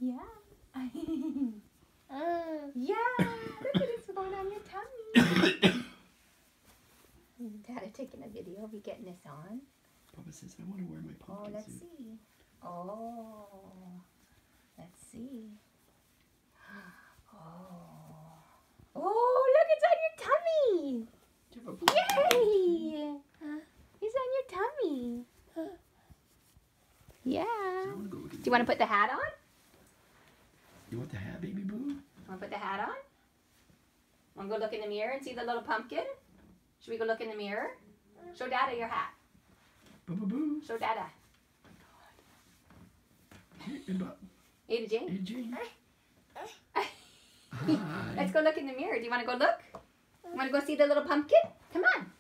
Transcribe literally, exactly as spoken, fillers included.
Yeah. uh, yeah. Look at this going on your tummy. Dada taking a video of you getting this on. Papa says, I want to wear my pumpkin Oh, let's suit. see. Oh, let's see. Oh, oh, look, it's on your tummy. Do you have a pumpkin? Yay! It's on your tummy. Yeah. I wanna go look at Do you want to put the hat on? You want the hat, baby boo? Want to put the hat on? Want to go look in the mirror and see the little pumpkin? Should we go look in the mirror? Show Dada your hat. Boo boo boo. Show Dada. Hey, Bob. Ada Jane. Hey, Jane. Hi. Let's go look in the mirror. Do you want to go look? You want to go see the little pumpkin? Come on.